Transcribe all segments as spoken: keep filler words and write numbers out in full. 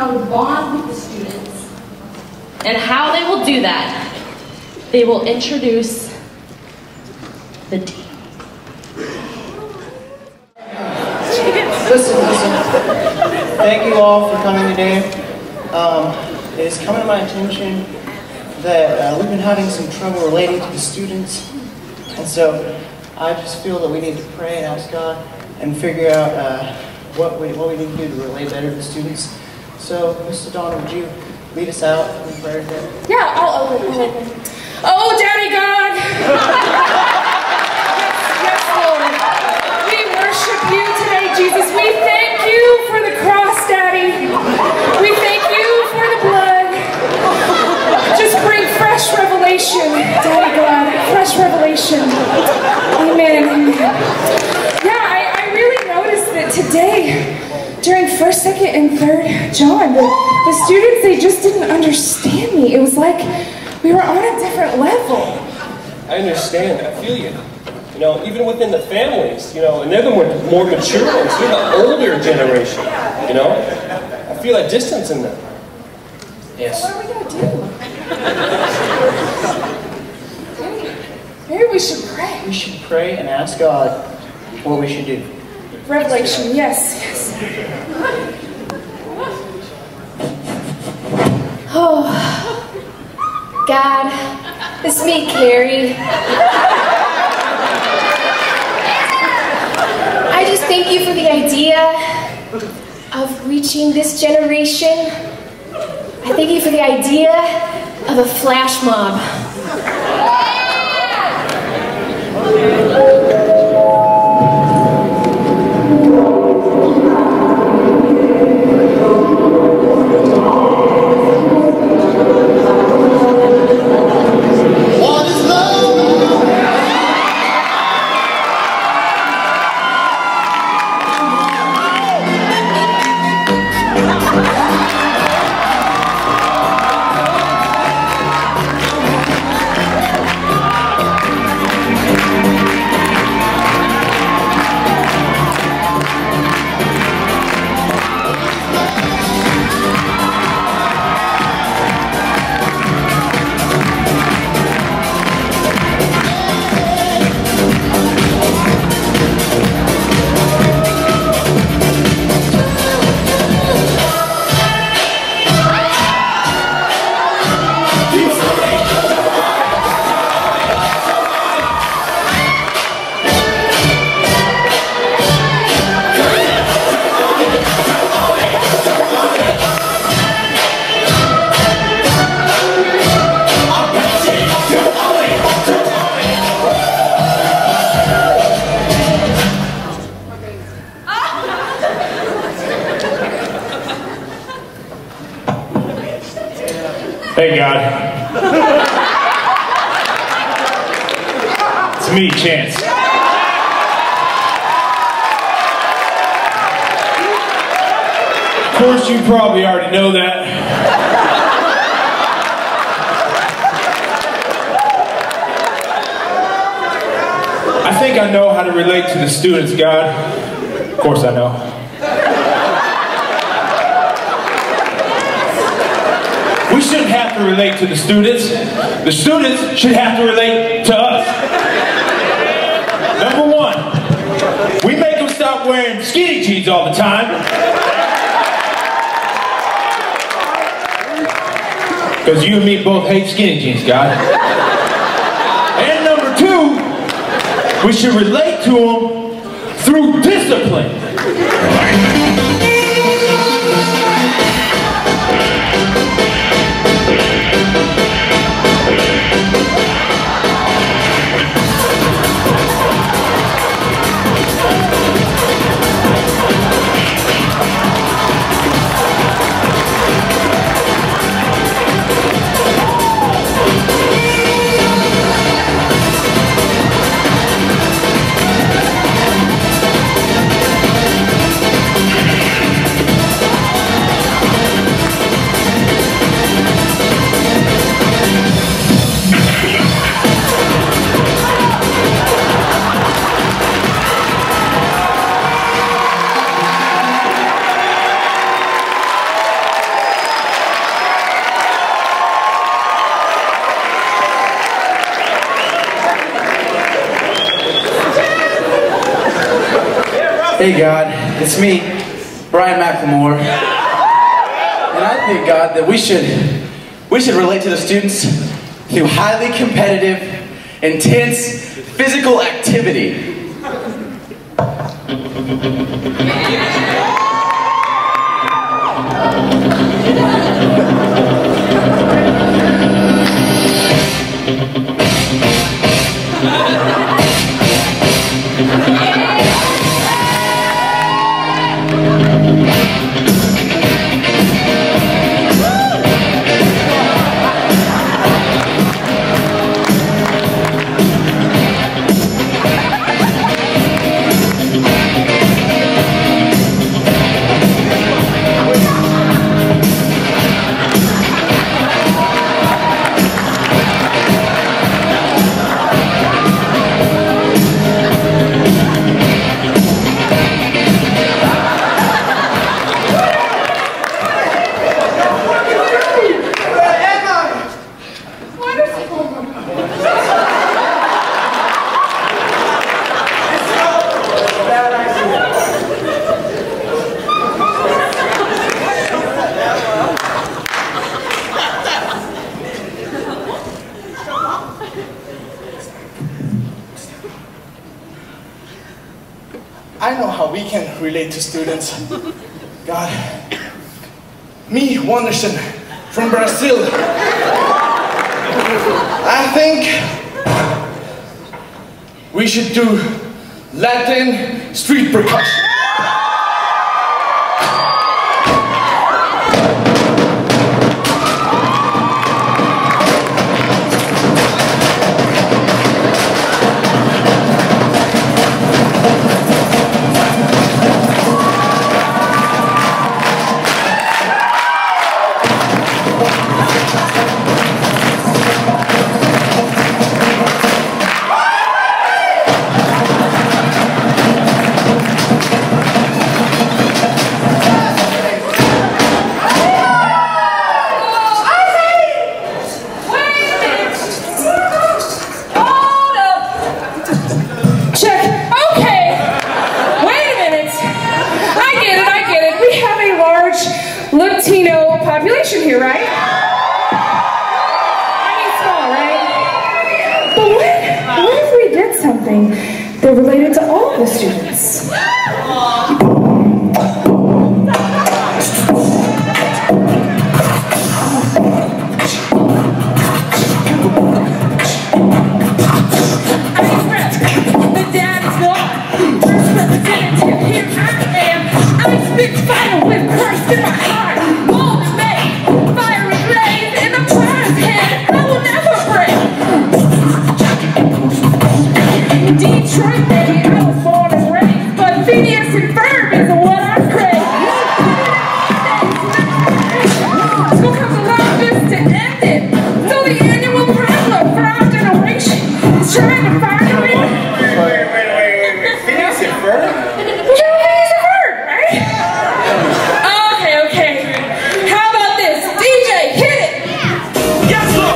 how to bond with the students. And how they will do that, they will introduce the dean. Listen, listen. Thank you all for coming today. Um, it is coming to my attention that uh, we've been having some trouble relating to the students, and so I just feel that we need to pray and ask God and figure out uh, what we what we need to do to relate better to the students. So, Mister Donna, would you lead us out in prayer today? Yeah, I'll open. I'll open. Oh, Daddy God! Yes, Lord. We worship you today, Jesus. We thank you for the cross, Daddy. We thank you for the blood. Just bring fresh revelation, Daddy God. Fresh revelation. Amen. Amen. Yeah, I, I really noticed that today, during first, second, and third John, the, the students, they just didn't understand me. It was like we were on a different level. I understand. I feel you. You know, even within the families, you know, and they're the more, more mature ones. They're the older generation, you know? I feel a distance in them. Yes. What are we going to do? Maybe, maybe we should pray. We should pray and ask God what we should do. Revelation, yes, yes. Oh, God, it's me, Carrie. I just thank you for the idea of reaching this generation. I thank you for the idea of a flash mob. Hey, God. It's me, Chance. Of course, you probably already know that. I think I know how to relate to the students, God. Of course I know. We shouldn't have to relate to the students. The students should have to relate to us. Number one, we make them stop wearing skinny jeans all the time. Because you and me both hate skinny jeans, God. And number two, we should relate to them through discipline. Hey God, it's me, Brian McLemore, and I think, God, that we should we should relate to the students through highly competitive, intense physical activity. I know how we can relate to students. God, me, Wanderson, from Brazil. I think we should do Latin street percussion. Latino population here, right? I mean, small, right? But what, what if we did something that related to all of the students? The dad is gone. First representative, here I am. I spit fire with Christ in my heart. Detroit, baby, I was born and raised, but Phineas and Ferb is what I crave. School comes along just to end it. So the annual problem for our generation is trying to find a way. Wait, wait, wait, wait, wait. Phineas and Ferb? You know Phineas and Ferb, right? Okay, okay. How about this? D J, hit it! Yes, Lord!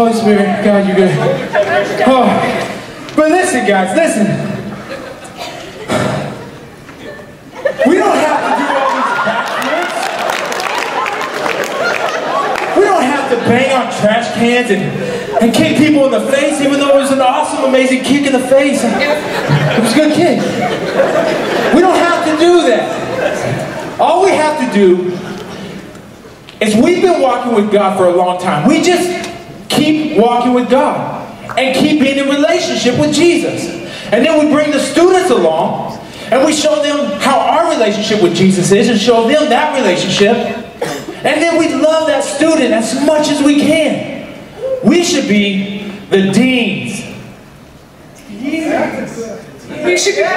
Holy Spirit. God, you're good. Oh. But listen, guys, listen. We don't have to do all these backflips. We don't have to bang on trash cans and, and kick people in the face, even though it was an awesome, amazing kick in the face. It was a good kick. We don't have to do that. All we have to do is we've been walking with God for a long time. We just keep walking with God and keep being in relationship with Jesus. And then we bring the students along and we show them how our relationship with Jesus is and show them that relationship. And then we love that student as much as we can. We should be the deans. You should be.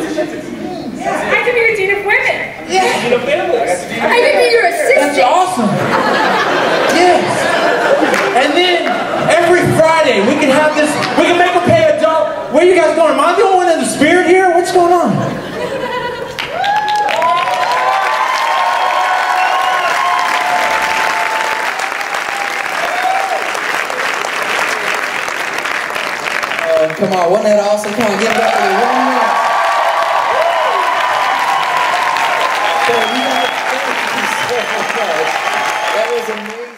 I could be your dean of women. Yeah. Dean of families. I could be your assistant. That's awesome. Yes. And then every Friday we can have this, we can make them pay adult. Where are you guys going? Am I the only one in the spirit here? What's going on? Come on, wasn't that awesome? Come on, give it up for the Remnant. So, you guys, thank you so much. That was amazing.